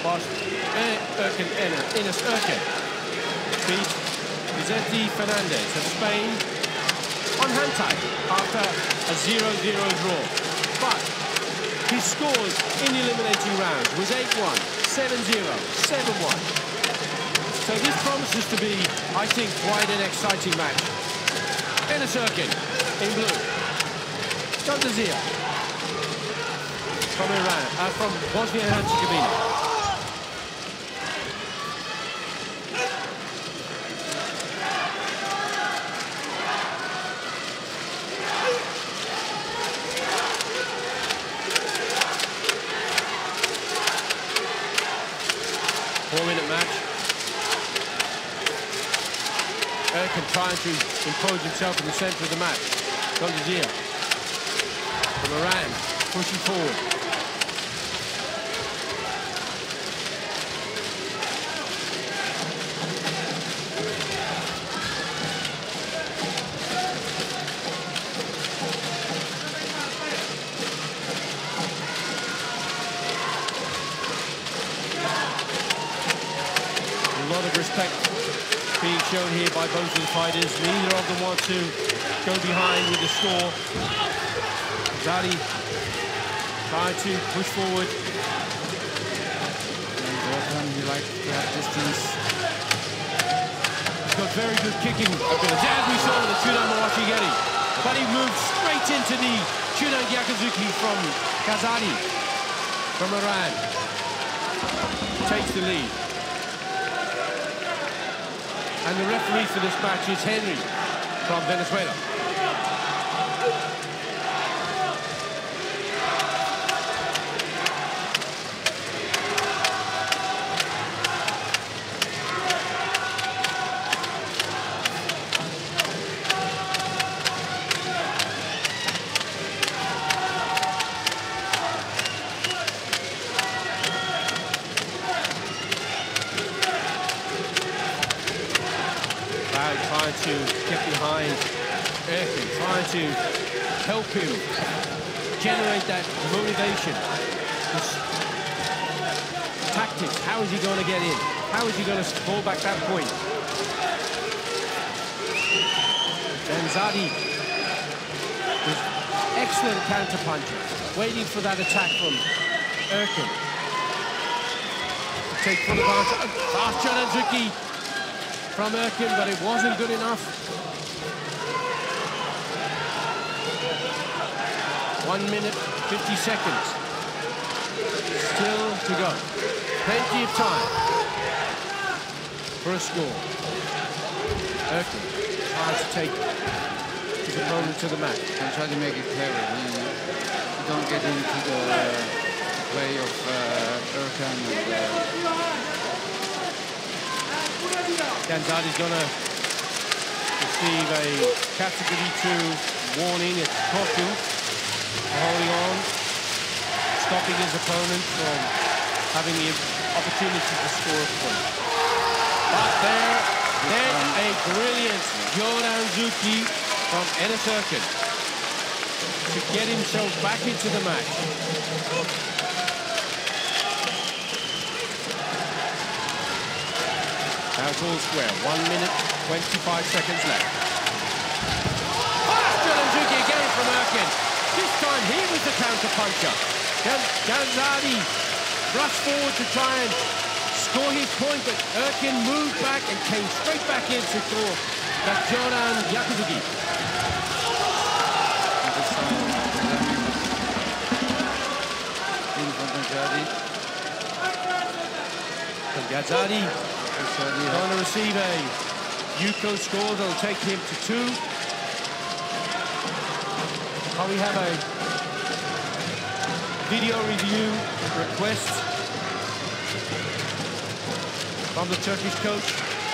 was Enes Erkan beat Ganjzadeh of Spain on hand time after a 0-0 draw. But his scores in the eliminating round was 8-1, 7-0, 7-1. So this promises to be, I think, quite an exciting match. Enes Erkan in blue. Ganjzadeh from Iran, from Bosnia and Herzegovina. 4-minute match. Erkan trying to impose himself in the centre of the match. Ganjzadeh from Iran, pushing forward. A lot of respect being shown here by both of the fighters. Neither of them want to go behind with the score. Zadi trying to push forward. And Erkan, he likes to have distance. He's got very good kicking ability, as we saw with the Chudan Mawashigeri. But he moved straight into the Chudan Yakuzuki from Ganjzadeh from Iran. Takes the lead. And the referee for this match is Henry from Venezuela. Trying to get behind Erkan, trying to help him generate that motivation. His tactics, how is he going to get in? How is he going to fall back that point? Ganjzadeh is excellent counter-puncher, waiting for that attack from Erkan. Take full advantage. Fast Ganjzadeh from Erkan, but it wasn't good enough. 1 minute, 50 seconds. Still to go. Plenty of time for a score. Erkan tries to take his opponent to the mat. And try to make it clever. You don't get into the play of Erkan and Ganjzadeh is going to receive a category 2 warning. It's talking, holding on, stopping his opponent from having the opportunity to score a point. But then a brilliant Ganjzadeh from Enes Erkan to get himself back into the match. Now it's all square. 1 minute, 25 seconds left. Fast Ganjzadeh again from Erkan. This time he was the counter-puncher. Ganjzadeh rushed forward to try and score his point, but Erkan moved back and came straight back in to score that Chudan Yakuzuki. Ganjzadeh going to receive a Yuko score that'll take him to 2. We have a video review request from the Turkish coach.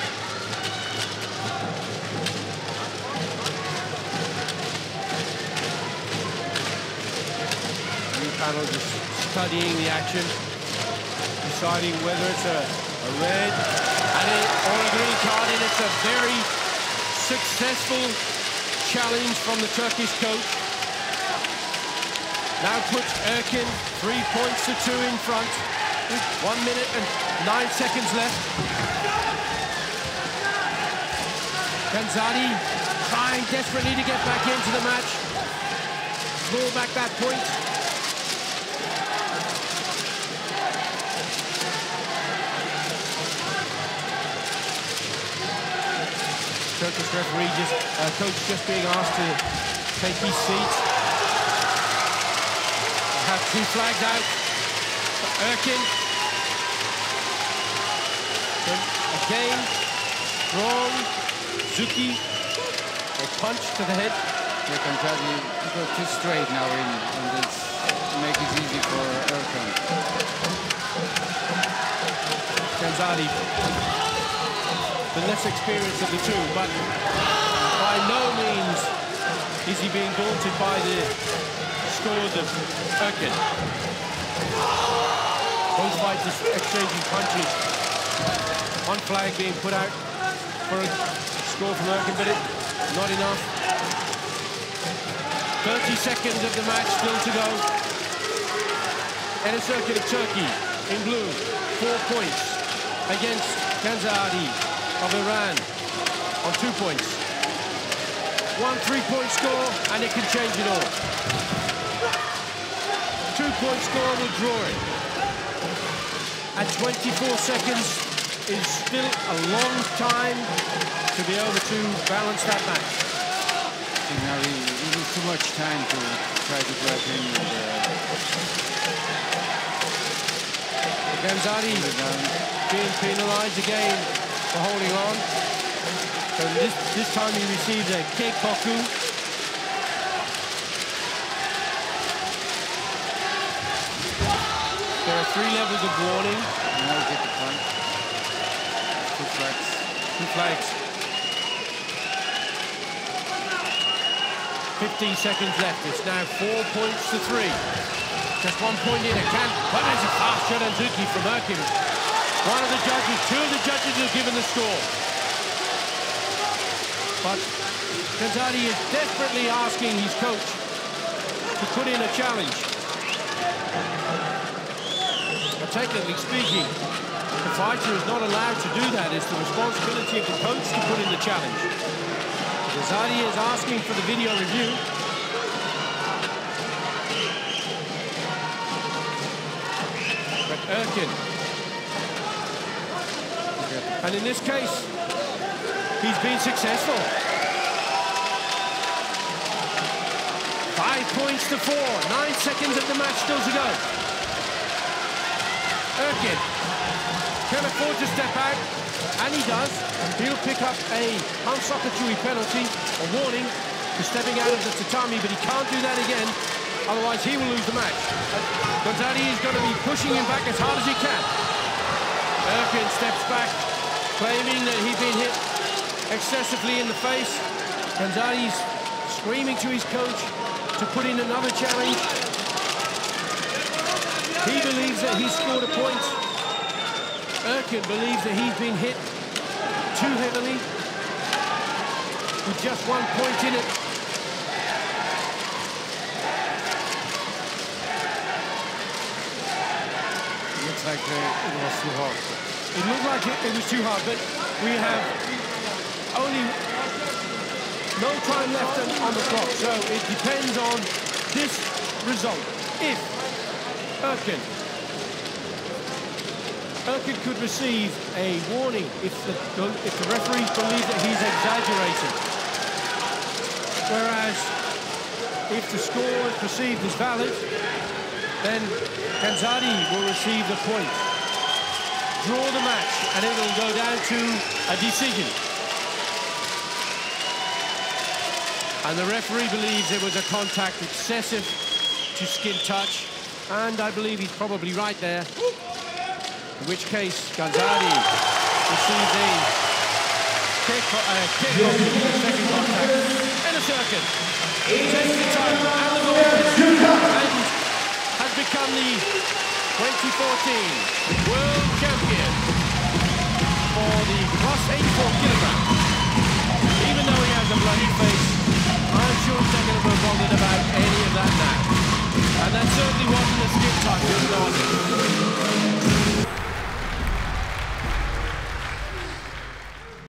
The panel just studying the action, deciding whether it's a red or a green card, and it's a very successful challenge from the Turkish coach. Now puts Erkan 3 points to 2 in front. 1 minute and 9 seconds left. Ganjzadeh trying desperately to get back into the match. Claw back that point. Turkish referee coach just being asked to take his seat. Have 2 flags out for Erkan. Then again, strong Zuki, a punch to the head. Yeah, Ganjzadeh go too straight now in, and this make it easy for Erkan. Ganjzadeh, the less experienced of the two, but by no means is he being daunted by the scores of Erkan. Both fighters exchanging punches. 1 flag being put out for a score from Erkan, but not enough. 30 seconds of the match still to go. Enes Erkan of Turkey in blue, 4 points against Ganjzadeh of Iran on 2 points. 1 3-point score, and it can change it all. 2-point score will draw it. At 24 seconds is still a long time to be able to balance that match. Now he needs too much time to try to grab him. Ganjzadeh being penalised again for holding on. So this time he receives a keikoku. There are 3 levels of warning. Now we get the punch. 2 flags. 2 flags. 15 seconds left. It's now 4 points to 3. Just 1 point in. Erkan, but there's a fast shot on Zuki from Erkan. 1 of the judges, 2 of the judges have given the score. But Ganjzadeh is desperately asking his coach to put in a challenge. But technically speaking, the fighter is not allowed to do that. It's the responsibility of the coach to put in the challenge. Ganjzadeh is asking for the video review. But Erkan, and in this case, he's been successful. 5 points to 4. 9 seconds of the match still to go. Erkan can afford to step out, and he does. He'll pick up a Hansokachui penalty, a warning for stepping out of the tatami, but he can't do that again, otherwise he will lose the match. Ganjzadeh is going to be pushing him back as hard as he can. Erkan steps back, claiming that he's been hit excessively in the face. Ganjzadeh's screaming to his coach to put in another challenge. He believes that he's scored a point. Erkan believes that he's been hit too heavily with just 1 point in it. Looks like it was too hard. It looked like it was too hard, but we have only no time left on the clock, so it depends on this result. If Erkan could receive a warning if the referees believe that he's exaggerating, whereas if the score is perceived as valid, then Ganjzadeh will receive the point. Draw the match, and it will go down to a decision. And the referee believes it was a contact excessive to skin touch, and I believe he's probably right there. In which case, Ganjzadeh receives a kick off the second contact. Enes Erkan takes the title and the gold and has become the 2014 world champion.